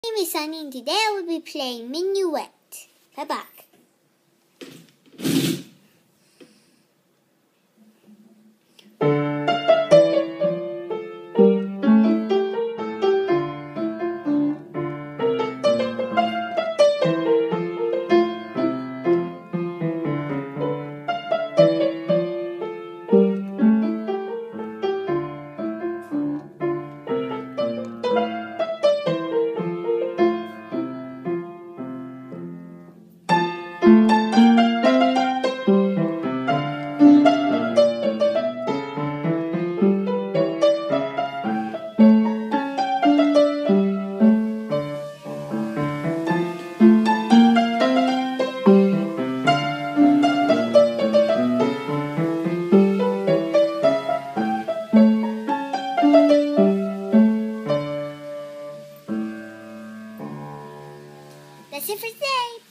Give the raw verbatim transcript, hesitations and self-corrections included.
My name is Sunny and today I will be playing Minuet by Bach. That's it for today.